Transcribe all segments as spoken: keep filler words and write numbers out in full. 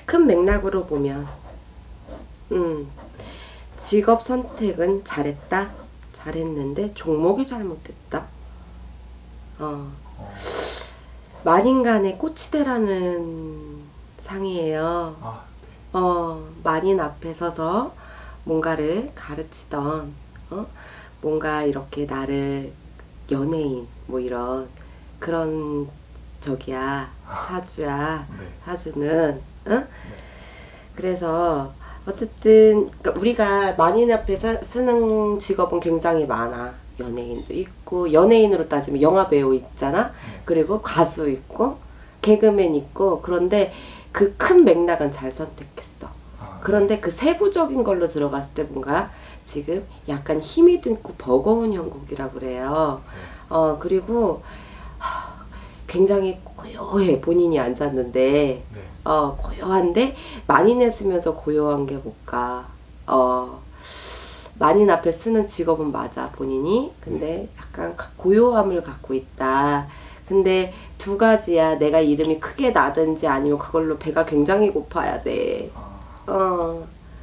큰 맥락으로 보면 음, 직업 선택은 잘했다. 잘했는데 종목이 잘못됐다. 어. 만인간의 꽃이대라는 상이에요. 아, 네. 어, 만인 앞에 서서 뭔가를 가르치던, 어? 뭔가 이렇게 나를 연예인, 뭐 이런, 그런, 저기야, 사주야, 네. 사주는, 어? 네. 그래서, 어쨌든, 그러니까 우리가 만인 앞에 사, 쓰는 직업은 굉장히 많아. 연예인도 있고, 연예인으로 따지면 영화배우 있잖아? 네. 그리고 가수 있고, 개그맨 있고, 그런데 그 큰 맥락은 잘 선택했어. 아, 그런데 네. 그 세부적인 걸로 들어갔을 때 뭔가 지금 약간 힘이 든고 버거운 형국이라고 그래요. 네. 어, 그리고 하, 굉장히 고요해. 본인이 앉았는데, 네. 어, 고요한데, 만인에 쓰면서 고요한 게 뭘까? 어, 만인 앞에 쓰는 직업은 맞아, 본인이. 근데 약간 고요함을 갖고 있다. 근데 두 가지야. 내가 이름이 크게 나든지 아니면 그걸로 배가 굉장히 고파야 돼. 아, 어.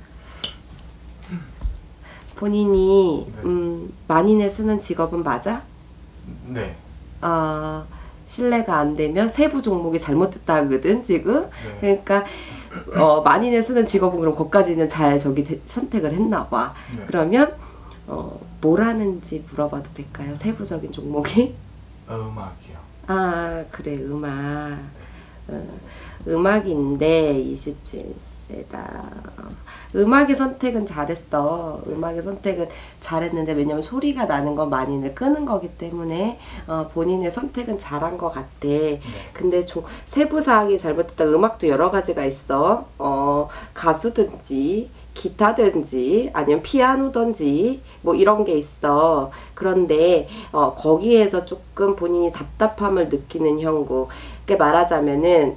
본인이, 네. 음, 만인에 쓰는 직업은 맞아? 네. 어, 신뢰가 안 되면 세부 종목이 잘못됐다거든, 지금. 네. 그러니까, 어, 만인에 쓰는 직업은 그럼 거기까지는 잘 저기 대, 선택을 했나 봐. 네. 그러면, 어, 뭘 하는지 물어봐도 될까요? 세부적인 종목이? 어, 음악이요. 아, 그래, 음악. 어, 음악인데, 이십칠 세다. 음악의 선택은 잘했어. 음악의 선택은 잘했는데, 왜냐면 소리가 나는 건 만인을 끄는 거기 때문에, 어, 본인의 선택은 잘한 것 같아. 네. 근데 좀 세부사항이 잘못됐다. 음악도 여러 가지가 있어. 어, 가수든지, 기타든지, 아니면 피아노든지, 뭐 이런 게 있어. 그런데, 어, 거기에서 조금 본인이 답답함을 느끼는 형국. 그러니까 말하자면은,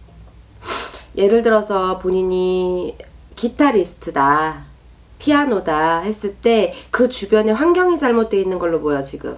예를 들어서 본인이 기타리스트다, 피아노다 했을 때 그 주변에 환경이 잘못되어 있는 걸로 보여, 지금.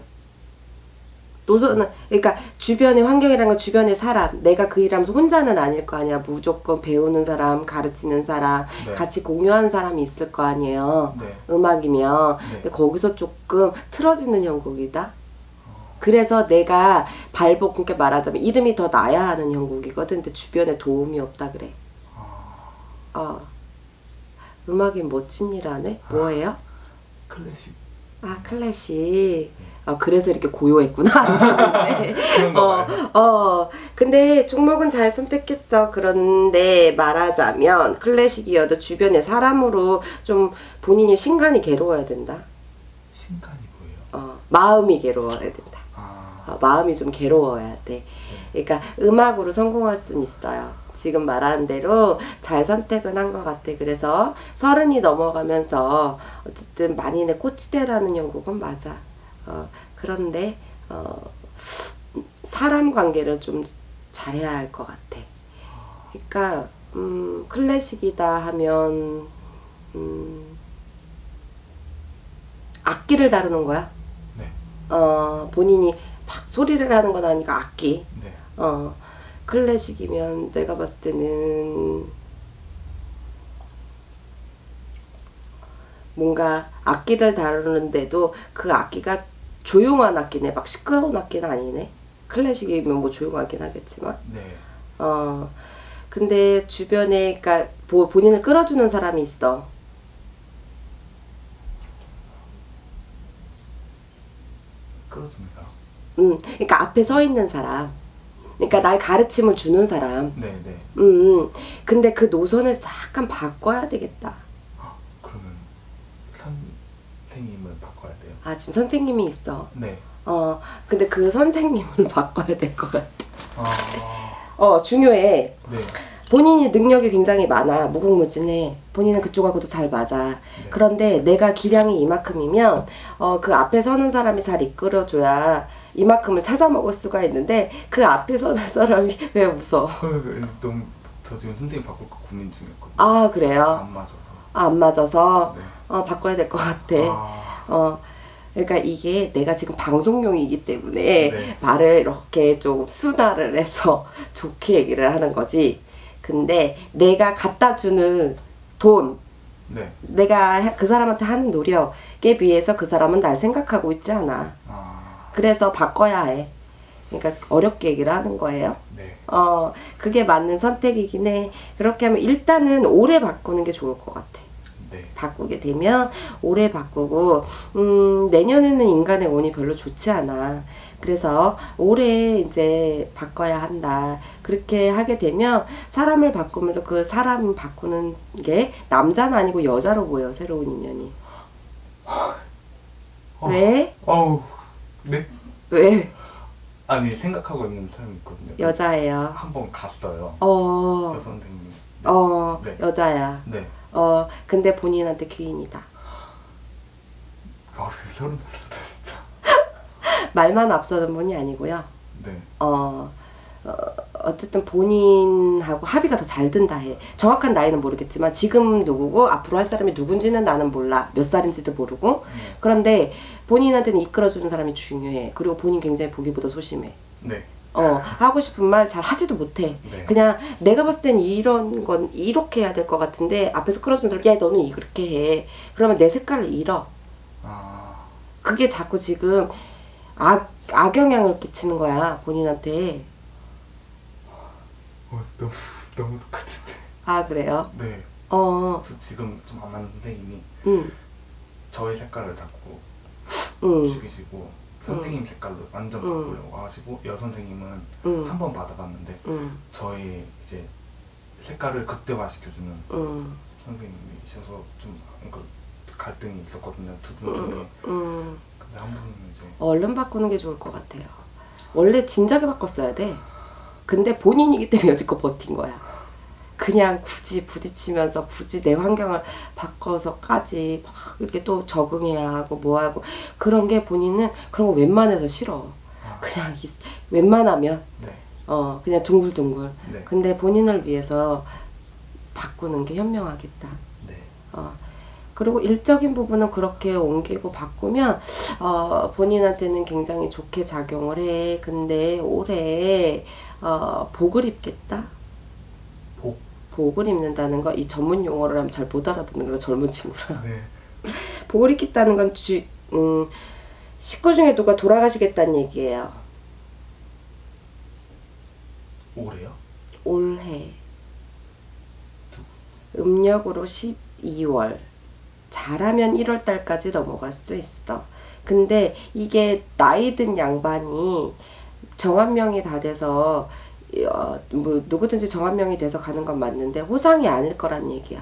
노선은, 그러니까 주변의 환경이라는 건 주변의 사람, 내가 그 일하면서 혼자는 아닐 거 아니야. 무조건 배우는 사람, 가르치는 사람, 네. 같이 공유하는 사람이 있을 거 아니에요. 네. 음악이면. 네. 근데 거기서 조금 틀어지는 형국이다. 그래서 내가 발복, 그러니까 말하자면 이름이 더 나야 하는 형국이거든. 근데 주변에 도움이 없다 그래. 아, 어. 음악이 멋진 일 하네? 뭐예요? 클래식. 아, 클래식. 어, 그래서 이렇게 고요했구나. 앉았는데. 그런가 어, 봐요. 어. 근데 종목은 잘 선택했어. 그런데 말하자면 클래식이어도 주변의 사람으로 좀 본인이 신간이 괴로워야 된다. 신간이 뭐예요? 어, 마음이 괴로워야 된다. 아, 어, 마음이 좀 괴로워야 돼. 그러니까 음악으로 성공할 수는 있어요. 지금 말하는 대로 잘 선택은 한 것 같아. 그래서 서른이 넘어가면서 어쨌든 만인의 꽃이대라는 영국은 맞아. 어, 그런데 어, 사람 관계를 좀 잘해야 할 것 같아. 그러니까 음, 클래식이다 하면 음, 악기를 다루는 거야. 네. 어, 본인이 막 소리를 하는 건 아니까 악기. 네. 어, 클래식이면 내가 봤을 때는 뭔가 악기를 다루는데도 그 악기가 조용한 악기네. 막 시끄러운 악기는 아니네. 클래식이면 뭐 조용하긴 하겠지만. 네. 어, 근데 주변에, 그니까, 본인을 끌어주는 사람이 있어. 끌어줍니다. 음, 그러니까 앞에 서 있는 사람. 그러니까 날 가르침을 주는 사람. 네, 네. 음, 음. 근데 그 노선을 약간 바꿔야 되겠다. 아, 그러면 선생님을 바꿔야 돼요? 아, 지금 선생님이 있어. 네. 어, 근데 그 선생님을 바꿔야 될 것 같아. 아, 어, 중요해. 네. 본인이 능력이 굉장히 많아. 무궁무진해. 본인은 그쪽하고도 잘 맞아. 네. 그런데 내가 기량이 이만큼이면 어, 그 앞에 서는 사람이 잘 이끌어줘야 이만큼을 찾아 먹을 수가 있는데 그 앞에 서는 사람이 왜 웃어? 너무 저 지금 선생님 바꿀까 고민 중이었거든요. 아, 그래요? 안 맞아서. 아, 안 맞아서? 네. 어, 바꿔야 될 것 같아. 아, 어, 그러니까 이게 내가 지금 방송용이기 때문에 네. 말을 이렇게 좀 순화를 해서 좋게 얘기를 하는 거지. 근데 내가 갖다 주는 돈, 네. 내가 그 사람한테 하는 노력에 비해서 그 사람은 날 생각하고 있지 않아. 아, 그래서 바꿔야 해. 그러니까 어렵게 얘기를 하는 거예요. 네. 어, 그게 맞는 선택이긴 해. 그렇게 하면 일단은 오래 바꾸는 게 좋을 것 같아. 네. 바꾸게 되면 오래 바꾸고, 음, 내년에는 인간의 운이 별로 좋지 않아. 그래서 올해 이제 바꿔야 한다. 그렇게 하게 되면 사람을 바꾸면서 그 사람 바꾸는 게 남자는 아니고 여자로 보여, 새로운 인연이. 어, 왜? 어우, 네? 왜? 아니, 생각하고 있는 사람이 있거든요. 여자예요. 한 번 갔어요. 어, 여 선생님. 어, 네. 여자야. 네. 어, 근데 본인한테 귀인이다. 아, 소름 돋았다, 진짜. 말만 앞서는 분이 아니고요. 네. 어, 어, 어쨌든 본인하고 합의가 더 잘 든다 해. 정확한 나이는 모르겠지만 지금 누구고 앞으로 할 사람이 누군지는 나는 몰라. 몇 살인지도 모르고. 네. 그런데 본인한테는 이끌어주는 사람이 중요해. 그리고 본인 굉장히 보기보다 소심해. 네. 어, 하고 싶은 말 잘 하지도 못해. 네. 그냥 내가 봤을 땐 이런 건 이렇게 해야 될 것 같은데 앞에서 끌어주는 사람, 야 너는 이렇게 해. 그러면 내 색깔을 잃어. 아, 그게 자꾸 지금 악, 악영향을 끼치는 거야, 본인한테. 어, 너무, 너무 똑같은데. 아, 그래요? 네. 어, 저 지금 좀 안 맞는 선생님이 응, 저의 색깔을 자꾸 응, 죽이시고 선생님 색깔로 완전 음. 바꾸려고 하시고 여 선생님은 응, 한 번 받아봤는데 응, 저의 이제 색깔을 극대화시켜주는 응, 선생님이셔서 좀 그러니까 갈등이 있었거든요. 두 분 중에. 응. 근데 한 분은 이제 얼른 바꾸는 게 좋을 것 같아요. 원래 진작에 바꿨어야 돼. 근데 본인이기 때문에 여지껏 버틴 거야. 그냥 굳이 부딪히면서 굳이 내 환경을 바꿔서까지 막 이렇게 또 적응해야 하고 뭐 하고 그런 게 본인은 그런 거 웬만해서 싫어. 아, 그냥 이- 웬만하면 네. 어 그냥 둥글둥글. 네. 근데 본인을 위해서 바꾸는 게 현명하겠다. 네. 어 그리고 일적인 부분은 그렇게 옮기고 바꾸면 어 본인한테는 굉장히 좋게 작용을 해. 근데 올해 어 복을 입겠다. 복. 복을 입는다는 거, 이 전문 용어를 하면 잘 못 알아듣는 거라, 젊은 친구라. 네. 복을 입겠다는 건 주, 음, 식구 중에 누가 돌아가시겠다는 얘기예요. 올해요? 올해. 음력으로 십이월. 잘하면 일월 달까지 넘어갈 수 있어. 근데 이게 나이 든 양반이 정한명이 다 돼서 어, 뭐 누구든지 정한명이 돼서 가는 건 맞는데 호상이 아닐 거란 얘기야.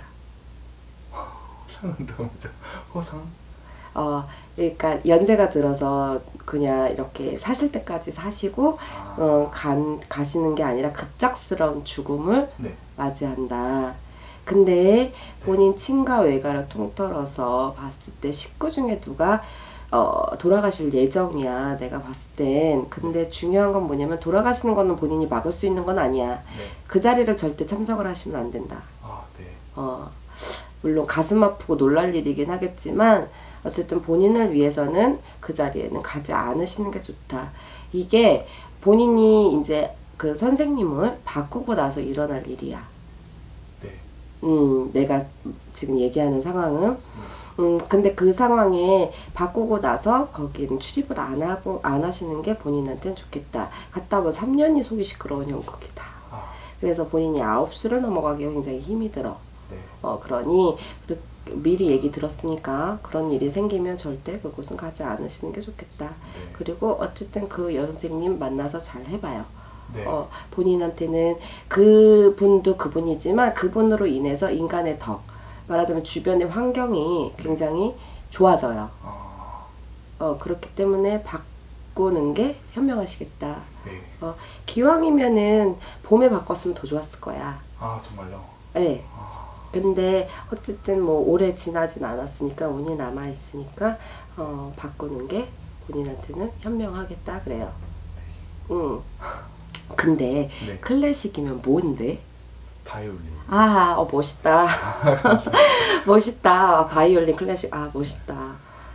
호상은 너무죠. 호상? 어, 그러니까 연세가 들어서 그냥 이렇게 사실 때까지 사시고 아, 어, 간, 가시는 게 아니라 급작스러운 죽음을 네. 맞이한다. 근데 본인 친가 외가를 통틀어서 봤을 때 식구 중에 누가 어, 돌아가실 예정이야. 내가 봤을 땐. 근데 중요한 건 뭐냐면 돌아가시는 거는 본인이 막을 수 있는 건 아니야. 네. 그 자리를 절대 참석을 하시면 안 된다. 아, 네. 어, 물론 가슴 아프고 놀랄 일이긴 하겠지만 어쨌든 본인을 위해서는 그 자리에는 가지 않으시는 게 좋다. 이게 본인이 이제 그 선생님을 바꾸고 나서 일어날 일이야. 네. 음, 내가 지금 얘기하는 상황은 음, 근데 그 상황에 바꾸고 나서 거기는 출입을 안 하고 안 하시는 게 본인한테는 좋겠다. 갔다 뭐 삼 년이 속이 시끄러운 형국이다. 아, 그래서 본인이 아홉 수를 넘어가기가 굉장히 힘이 들어. 네. 어, 그러니 그- 미리 얘기 들었으니까 그런 일이 생기면 절대 그곳은 가지 않으시는 게 좋겠다. 네. 그리고 어쨌든 그 여선생님 만나서 잘 해봐요. 네. 어, 본인한테는 그분도 그분이지만 그분으로 인해서 인간의 덕, 말하자면 주변의 환경이 굉장히 좋아져요. 아, 어, 그렇기 때문에 바꾸는 게 현명하시겠다. 네. 어, 기왕이면은 봄에 바꿨으면 더 좋았을 거야. 아, 정말요? 네. 아, 근데 어쨌든 뭐 오래 지나진 않았으니까 운이 남아있으니까 어, 바꾸는 게 본인한테는 현명하겠다 그래요. 응. 근데 네. 클래식이면 뭔데? 바이올린. 아, 어, 멋있다. 멋있다. 바이올린 클래식. 아, 멋있다.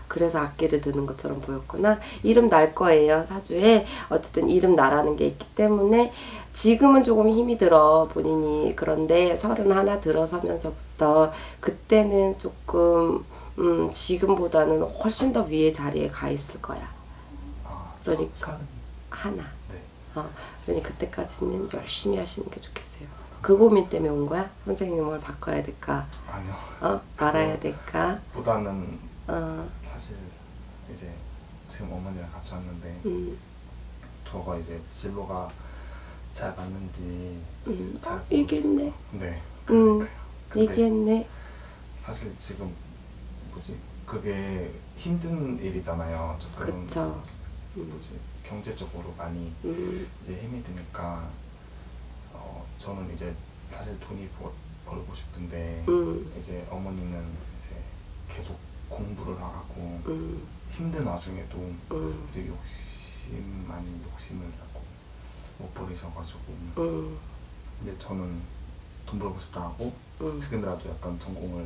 그래서 악기를 드는 것처럼 보였구나. 이름 날 거예요. 사주에 어쨌든 이름 나라는 게 있기 때문에 지금은 조금 힘이 들어 본인이. 그런데 서른 하나 들어서면서부터 그때는 조금 음, 지금보다는 훨씬 더 위에 자리에 가 있을 거야. 아, 그러니까 서른. 하나. 네. 어, 그러니 그때까지는 열심히 하시는 게 좋겠어요. 그 고민 때문에 온 거야? 선생님을 바꿔야 될까? 아니요. 어? 말아야 될까? 보다는 어, 사실 이제 지금 어머니랑 같이 왔는데 음, 저가 이제 진로가 잘 맞는지 음, 잘 어, 얘기했네. 네. 음, 그러니까요. 근데 얘기했네. 사실 지금 뭐지? 그게 힘든 일이잖아요. 조금 그쵸. 뭐지? 경제적으로 많이 음, 이제 힘이 드니까 어 저는 이제 사실 돈이 벌, 벌고 싶은데 음, 이제 어머니는 이제 계속 공부를 하고 음, 힘든 와중에도 음, 이제 욕심 아닌 욕심을 갖고 못 버리셔가지고 음, 이제 저는 돈 벌고 싶다 하고 음. 지금이라도 약간 전공을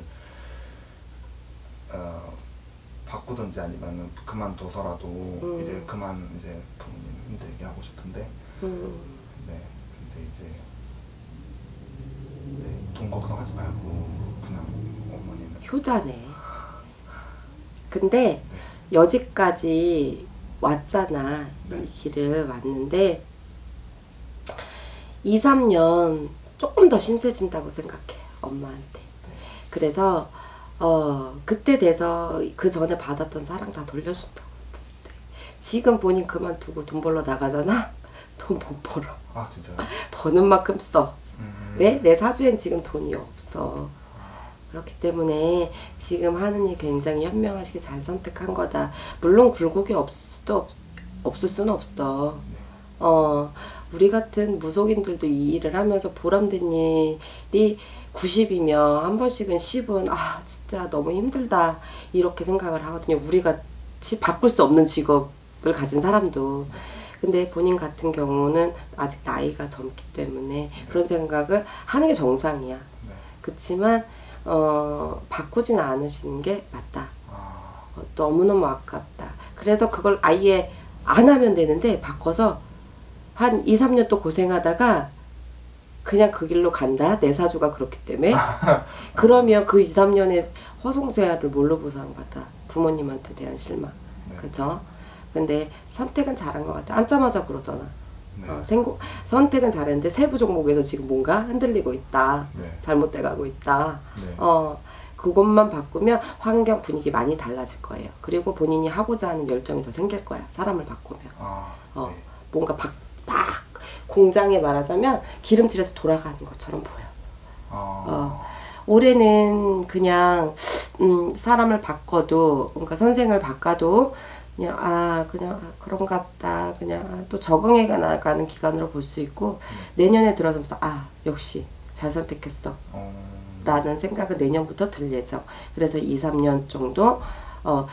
어, 바꾸든지 아니면은 그만둬서라도 음. 이제 그만 이제 부모님 힘들게 하고 싶은데 음. 네 근데 이제 네, 돈 걱정하지 말고 그냥 어머니는 효자네. 근데 네, 여지까지 왔잖아. 네. 이 길을 왔는데 이, 삼 년 조금 더 신세진다고 생각해. 엄마한테. 그래서 어 그때 돼서 그 전에 받았던 사랑 다 돌려준다고. 지금 본인 그만두고 돈 벌러 나가잖아. 돈 못 벌어. 아 진짜요? 버는 만큼 써. 음, 왜? 내 사주엔 지금 돈이 없어. 그렇기 때문에 지금 하는 일 굉장히 현명하시게 잘 선택한 거다. 물론 굴곡이 없을 수도 없, 없을 수는 없어. 어, 우리 같은 무속인들도 이 일을 하면서 보람된 일이 구십이면 한 번씩은 십은 아 진짜 너무 힘들다 이렇게 생각을 하거든요. 우리 같이 바꿀 수 없는 직업을 가진 사람도. 근데 본인 같은 경우는 아직 나이가 젊기 때문에 그런 생각을 하는 게 정상이야. 네. 그치만 어, 바꾸진 않으시는 게 맞다. 아, 어, 너무너무 아깝다. 그래서 그걸 아예 안 하면 되는데 바꿔서 한 이, 삼 년 또 고생하다가 그냥 그 길로 간다. 내 사주가 그렇기 때문에. 그러면 그 이, 삼 년의 허송세월을 뭘로 보상받아? 부모님한테 대한 실망. 네. 그쵸? 근데 선택은 잘한 것 같아. 앉자마자 그러잖아. 네. 어, 생고, 선택은 잘했는데 세부 종목에서 지금 뭔가 흔들리고 있다. 네. 잘못돼 가고 있다. 네. 어, 그것만 바꾸면 환경 분위기 많이 달라질 거예요. 그리고 본인이 하고자 하는 열정이 더 생길 거야. 사람을 바꾸면. 아, 어, 네. 뭔가 박, 막 공장에 말하자면 기름칠해서 돌아가는 것처럼 보여. 아, 어, 올해는 그냥 음, 사람을 바꿔도 그러니까 선생을 바꿔도 그냥 아 그냥 아, 그런가 보다 그냥 아, 또 적응해 나가는 기간으로 볼 수 있고 내년에 들어서면서 아 역시 잘 선택했어 어, 라는 생각은 내년부터 들 예정. 그래서 이, 삼 년 정도 어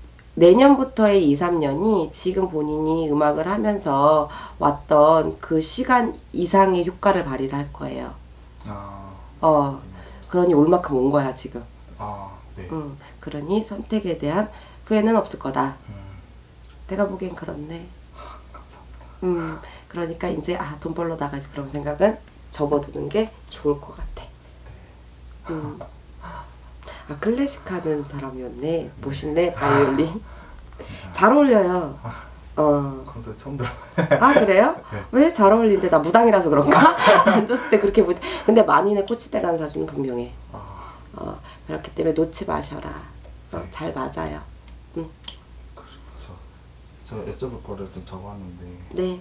내년부터의 이, 삼 년이 지금 본인이 음악을 하면서 왔던 그 시간 이상의 효과를 발휘를 할 거예요. 아, 어 그러니 올 만큼 온 거야 지금. 아, 네. 음, 그러니 선택에 대한 후회는 없을 거다. 음, 내가 보기엔 그렇네. 음, 그러니까 이제 아, 돈 벌러 나가지 그런 생각은 접어두는 게 좋을 것 같아. 음. 아, 클래식 하는 사람이었네. 멋있네, 바이올린. 잘 어울려요. 어. 그것도 처음 들어. 아, 그래요? 네. 왜 잘 어울리는데? 나 무당이라서 그런가? 앉았을 때 그렇게 못. 근데 만인의 꽃이대라는 사주는 분명해. 아, 어, 그렇기 때문에 놓지 마셔라. 어, 네. 잘 맞아요. 음. 그렇죠. 저 여쭤볼 거를 좀 적어왔는데. 네.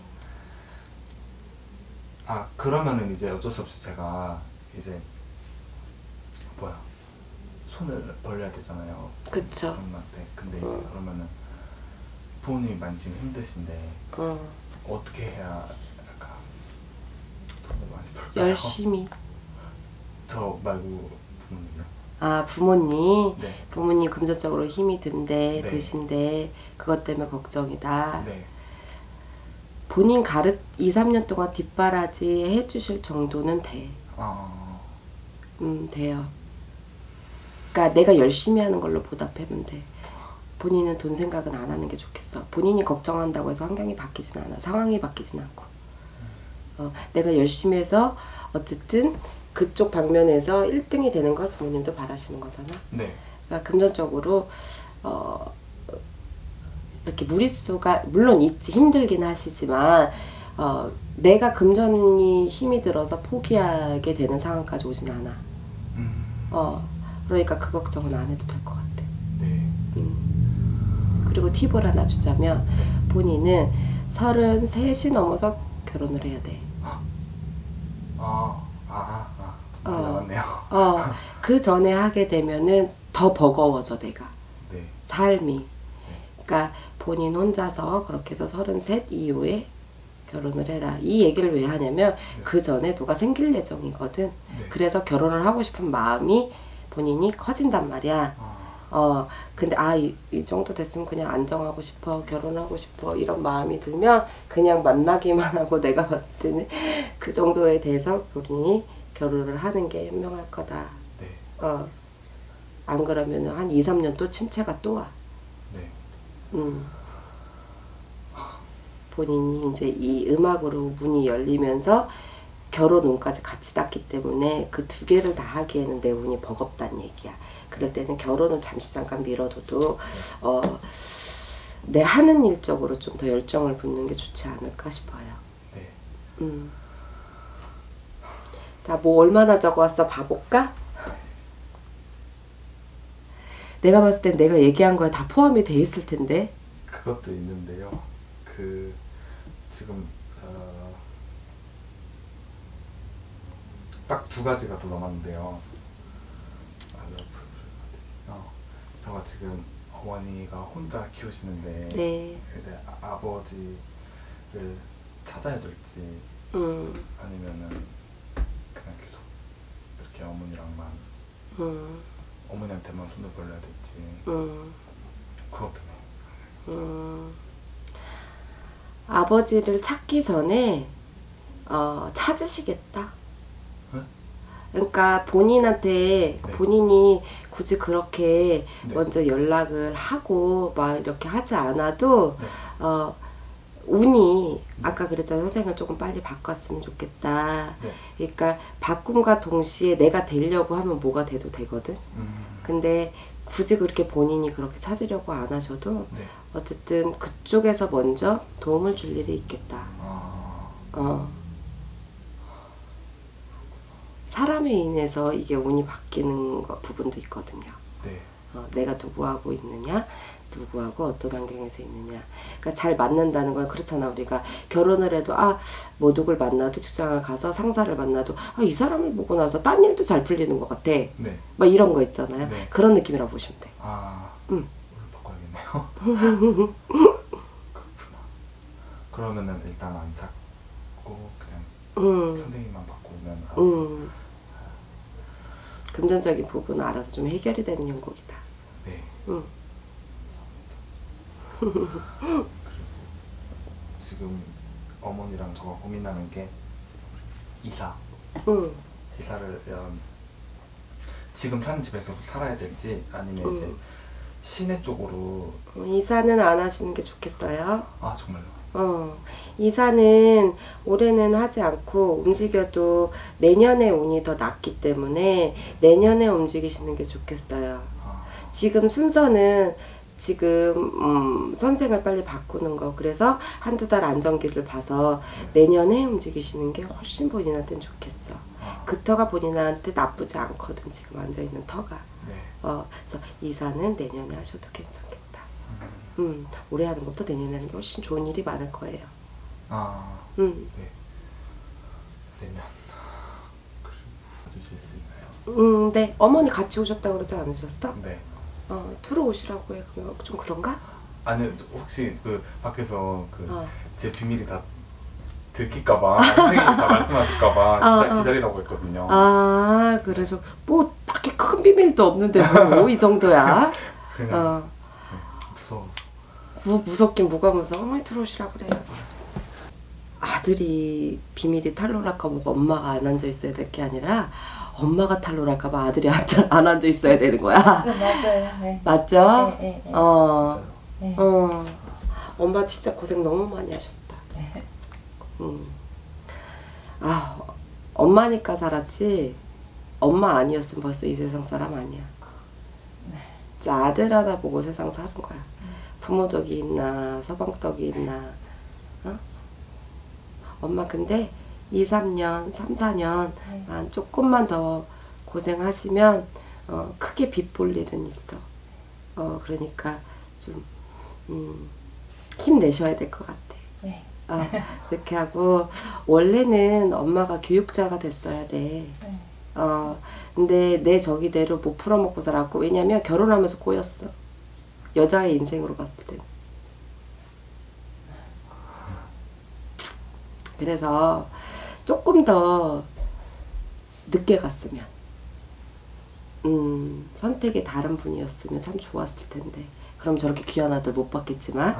아 그러면은 이제 어쩔 수 없이 제가 이제 뭐야 손을 벌려야 되잖아요. 그쵸. 엄마한테. 근데 이제 어. 그러면은 부모님이 많이 지금 힘드신데 어. 어떻게 해야 약간 돈을 많이 벌까요? 열심히. 저 말고 부모님이요? 아, 부모님. 네. 부모님 금전적으로 힘이 든데, 네. 드신데, 그것 때문에 걱정이다. 네. 본인 가르, 이, 삼 년 동안 뒷바라지 해주실 정도는 돼. 아, 음, 돼요. 그러니까 내가 열심히 하는 걸로 보답하면 돼. 본인은 돈 생각은 안 하는 게 좋겠어. 본인이 걱정한다고 해서 환경이 바뀌진 않아. 상황이 바뀌진 않고. 어, 내가 열심히 해서 어쨌든 그쪽 방면에서 일 등이 되는 걸 부모님도 바라시는 거잖아. 네. 그러니까 금전적으로 어, 이렇게 무리수가 물론 있지, 힘들긴 하시지만 어, 내가 금전이 힘이 들어서 포기하게 되는 상황까지 오진 않아. 음. 어, 그러니까 그 걱정은 안 해도 될 것 같아. 네. 음. 그리고 팁을 하나 주자면 본인은 서른셋이 넘어서 결혼을 해야 돼. 아, 아, 아, 아. 어. 맞네요. 어, 그 전에 하게 되면은 더 버거워져 내가. 네. 삶이. 그러니까 본인 혼자서 그렇게 해서 서른셋 이후에 결혼을 해라. 이 얘기를 왜 하냐면 네. 그 전에 누가 생길 예정이거든. 네. 그래서 결혼을 하고 싶은 마음이 본인이 커진단 말이야. 아, 어, 근데 아, 이, 이 정도 됐으면 그냥 안정하고 싶어, 결혼하고 싶어 이런 마음이 들면 그냥 만나기만 하고 내가 봤을 때는 그 정도에 대해서 본인이 결혼을 하는 게 현명할 거다. 네. 어, 안 그러면 한 이, 삼 년 또 침체가 또 와. 네. 음. 본인이 이제 이 음악으로 문이 열리면서 결혼 운까지 같이 닿기 때문에 그 두 개를 다 하기에는 내 운이 버겁다는 얘기야. 그럴 때는 결혼은 잠시 잠깐 미뤄둬도 어, 내 하는 일 쪽으로 좀 더 열정을 붓는 게 좋지 않을까 싶어요. 네. 음. 자, 뭐 얼마나 적어왔어? 봐볼까? 내가 봤을 땐 내가 얘기한 거에 다 포함이 돼 있을 텐데. 그것도 있는데요. 그 지금 어, 딱 두 가지가 더 남았는데요. 어, 제가 지금 어머니가 혼자 키우시는데 네. 이제 아, 아버지를 찾아야 될지 음. 아니면은 그냥 계속 이렇게 어머니랑만 음. 어머니한테만 손을 벌려야 될지 음. 그것 때문에. 음. 아버지를 찾기 전에 어, 찾으시겠다. 네? 그러니까 본인한테 네. 본인이 굳이 그렇게 네. 먼저 연락을 하고 막 이렇게 하지 않아도 네. 어, 운이 아까 그랬잖아요. 선생을 조금 빨리 바꿨으면 좋겠다. 네. 그러니까 바꿈과 동시에 내가 되려고 하면 뭐가 돼도 되거든. 음. 근데 굳이 그렇게 본인이 그렇게 찾으려고 안 하셔도 네. 어쨌든 그쪽에서 먼저 도움을 줄 일이 있겠다. 아. 어. 사람에 인해서 이게 운이 바뀌는 거, 부분도 있거든요. 네. 어, 내가 누구하고 있느냐, 누구하고 어떤 환경에서 있느냐. 그러니까 잘 맞는다는 건 그렇잖아. 우리가 결혼을 해도 아, 뭐 누굴 만나도 직장을 가서 상사를 만나도 아, 이 사람을 보고 나서 딴 일도 잘 풀리는 것 같아. 네. 막 이런 거 있잖아요. 네. 그런 느낌이라고 보시면 돼. 아. 음. 오늘 바꿔야겠네요. 그렇구나. 그러면은 일단 안 찾고 그냥 음. 선생님만 바꾸면 알아서. 음. 금전적인 부분은 알아서 좀 해결이 되는 형국이다. 네. 음. 지금 어머니랑 저가 고민하는 게 이사. 음. 이사를 음, 지금 사는 집에 계속 살아야 될지 아니면 음. 이제 시내 쪽으로. 이사는 안 하시는 게 좋겠어요. 아 정말요? 어, 이사는 올해는 하지 않고 움직여도 내년에 운이 더 낫기 때문에 내년에 움직이시는 게 좋겠어요. 아. 지금 순서는 지금 음, 선생을 빨리 바꾸는 거, 그래서 한두 달 안정기를 봐서 내년에 움직이시는 게 훨씬 본인한테는 좋겠어. 아. 그 터가 본인한테 나쁘지 않거든, 지금 앉아있는 터가. 네. 어, 그래서 이사는 내년에 하셔도 괜찮겠다. 음. 음, 올해 하는 것보다 내년에 하는 게 훨씬 좋은 일이 많을 거예요. 아. 음. 네. 내년. 그럼 봐주실 수 있나요? 음, 네. 어머니 같이 오셨다고 그러지 않으셨어? 네. 어, 들어오시라고 해. 그거 좀 그런가? 아니 혹시 그 밖에서 그 제 어. 비밀이 다 들킬까봐 선생님이 다 말씀하실까봐 아, 기다, 아. 기다리라고 했거든요. 아, 그래서 뭐 딱히 큰 비밀도 없는데 뭐 이 정도야? 그냥 어. 네, 무서워. 뭐 무섭긴 뭐가 무서워? 어머니 들어오시라고 그래. 아들이 비밀이 탈로랄까 보고 엄마가 안 앉아 있어야 될 게 아니라 엄마가 탈로랄까 봐 아들이 앉아, 안 앉아 있어야 되는 거야. 맞아, 맞아요. 네. 맞죠? 네, 네, 네. 어, 네. 어. 엄마 진짜 고생 너무 많이 하셨다. 네. 음. 아, 엄마니까 살았지 엄마 아니었으면 벌써 이 세상 사람 아니야. 네. 진짜 아들 하나 보고 세상 사는 거야. 부모 덕이 있나 서방 덕이 있나. 어? 엄마 근데 이, 삼 년, 삼, 사 년 네. 아, 조금만 더 고생하시면 어, 크게 빚 볼 일은 있어. 어, 그러니까 좀 음, 힘내셔야 될 것 같아. 네. 어, 이렇게 하고 원래는 엄마가 교육자가 됐어야 돼. 네. 어, 근데 내 저기대로 못 풀어먹고 살았고, 왜냐면 결혼하면서 꼬였어. 여자의 인생으로 봤을 때는. 그래서 조금 더 늦게 갔으면, 음, 선택이 다른 분이었으면 참 좋았을 텐데. 그럼 저렇게 귀한 아들 못 받겠지만.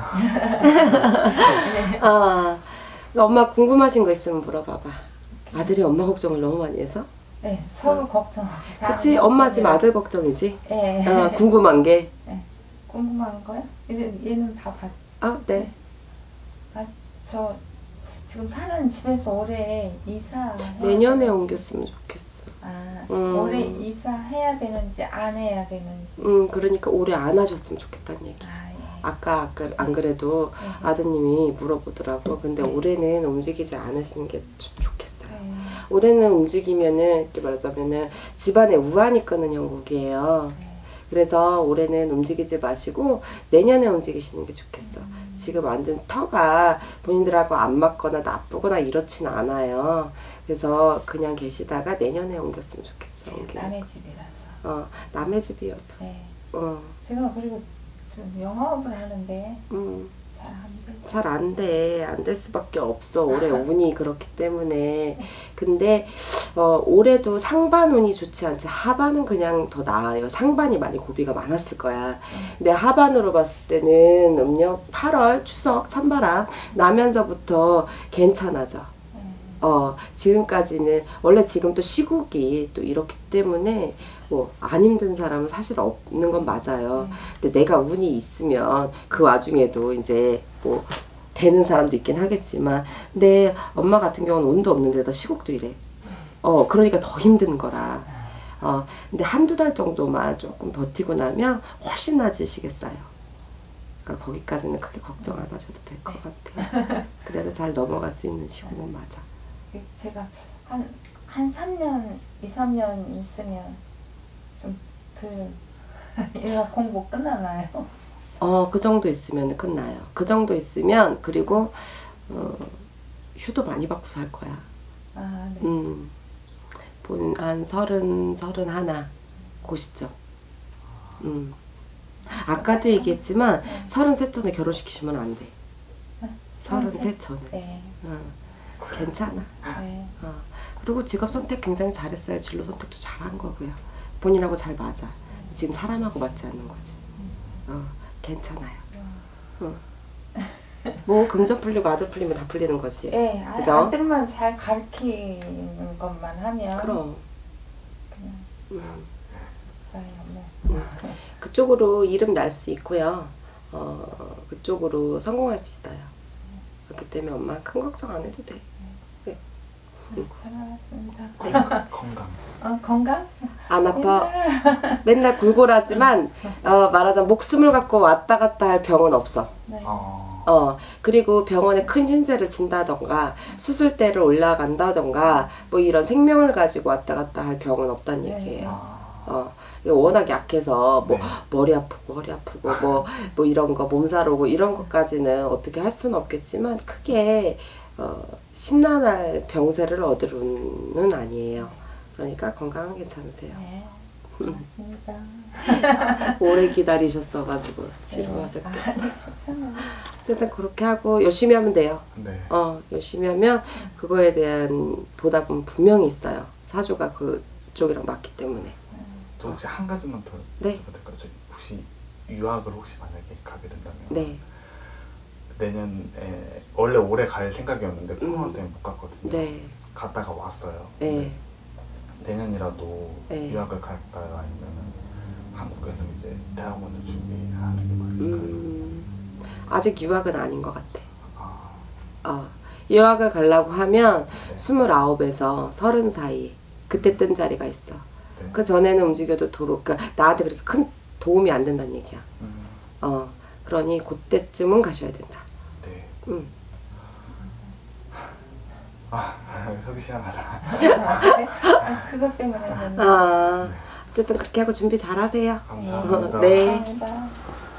어, 엄마 궁금하신 거 있으면 물어봐봐. 아들이 엄마 걱정을 너무 많이 해서. 네, 서로 걱정하고 그치? 엄마 지금 아들 걱정이지? 네. 어, 궁금한 게. 네. 궁금한 거요? 이제 얘는 다 봤. 아, 네. 아, 저 지금 사는 집에서 올해 이사. 내년에 옮겼으면 좋겠어. 아, 음. 올해 이사해야 되는지 안 해야 되는지. 음, 그러니까 올해 안 하셨으면 좋겠다는 얘기. 아, 예. 아까 아까 안 그래도 네. 아드님이 물어보더라고. 근데 올해는 움직이지 않으시는 게 좋- 좋겠어요. 네. 올해는 움직이면은 이렇게 말하자면은 집안에 우환이 끄는 형국이에요. 네. 그래서 올해는 움직이지 마시고 내년에 움직이시는 게 좋겠어. 음. 지금 완전 터가 본인들하고 안 맞거나 나쁘거나 이렇진 않아요. 그래서 그냥 계시다가 내년에 옮겼으면 좋겠어. 옮기는 남의 거. 집이라서. 어, 남의 집이어도. 네. 어, 제가 그리고 지금 영업을 하는데 음. 잘 안 돼. 잘 안 돼. 안 될 수밖에 없어. 올해 운이 그렇기 때문에. 근데 어, 올해도 상반 운이 좋지 않지. 하반은 그냥 더 나아요. 상반이 많이 고비가 많았을 거야. 근데 하반으로 봤을 때는 음력 팔월 추석 찬바람 나면서부터 괜찮아져. 네. 어, 지금까지는 원래 지금 또 시국이 또 이렇기 때문에 뭐 안 힘든 사람은 사실 없는 건 맞아요. 근데 내가 운이 있으면 그 와중에도 이제 뭐 되는 사람도 있긴 하겠지만, 근데 엄마 같은 경우는 운도 없는데다 시국도 이래. 어, 그러니까 더 힘든 거라. 어, 근데 한두 달 정도만 조금 버티고 나면 훨씬 나아지시겠어요. 그러니까 거기까지는 크게 걱정 안 하셔도 될 것 같아요. 그래도 잘 넘어갈 수 있는 시국은 맞아. 제가 한, 한 삼 년, 이, 삼 년 있으면 좀 덜, 얘가 공부 끝나나요? 어, 그 정도 있으면 끝나요. 그 정도 있으면, 그리고, 어, 효도 많이 받고 살 거야. 아, 네. 음, 본, 한 서른, 서른 하나, 그 시점. 음. 아까도 얘기했지만, 네. 서른 세 전에 결혼시키시면 안 돼. 네. 서른 세 전에. 네. 어, 괜찮아. 네. 어. 그리고 직업 선택 굉장히 잘했어요. 진로 선택도 잘한 거고요. 본인하고 잘 맞아. 지금 사람하고 맞지 않는 거지. 어, 괜찮아요. 어. 뭐 금전 풀리고 아들 풀리면 다 풀리는 거지. 네, 아, 그죠? 아들만 잘 가르치는 것만 하면 그럼. 그냥 음. 나요, 뭐. 음. 그쪽으로 이름 날 수 있고요. 어, 그쪽으로 성공할 수 있어요. 그렇기 때문에 엄마 큰 걱정 안 해도 돼. 네, 살아왔습니다. 네. 건강. 어, 건강? 안 아파. 맨날 골골하지만 어, 말하자면 목숨을 갖고 왔다 갔다 할 병은 없어. 네. 어. 어, 그리고 병원에 큰 신세를 진다던가 수술대를 올라간다던가 뭐 이런 생명을 가지고 왔다 갔다 할 병은 없다는 네. 얘기예요. 아. 어, 이거 워낙 약해서 뭐 네. 머리 아프고 허리 아프고 뭐, 뭐 이런 거 몸살 오고 이런 것까지는 어떻게 할 수는 없겠지만 크게 어, 심란할 병세를 얻을 운은 아니에요. 그러니까 건강은 괜찮으세요. 네. 고맙습니다. 오래 기다리셨어가지고 치료하셨게. 아, 네, 괜찮아요. 어쨌든 그렇게 하고 열심히 하면 돼요. 네. 어, 열심히 하면 그거에 대한 보답은 분명히 있어요. 사주가 그쪽이랑 맞기 때문에. 저 혹시 한 가지만 더 네. 여쭤봐도 될까요? 저 혹시 유학을 혹시 만약에 가게 된다면 네. 내년에 원래 올해 갈 생각이었는데 코로나 음. 때문에 못 갔거든요. 네. 갔다가 왔어요. 네. 내년이라도 네. 유학을 갈까요? 아니면 한국에서 이제 대학원을 준비하는 게 맞을까요? 음, 아직 유학은 아닌 것 같아. 아, 어, 유학을 가려고 하면 네. 스물아홉에서 서른 사이 그때 뜬 자리가 있어. 네. 그 전에는 움직여도 도로, 그러니까 나한테 그렇게 큰 도움이 안 된다는 얘기야. 음, 어, 그러니 그때쯤은 가셔야 된다. 네. 음. 아, 속이 시원하다. 아, 그래? 아, 그것 때문에 했는데. 아, 어쨌든 그렇게 하고 준비 잘 하세요. 감사합니다. 네. 감사합니다.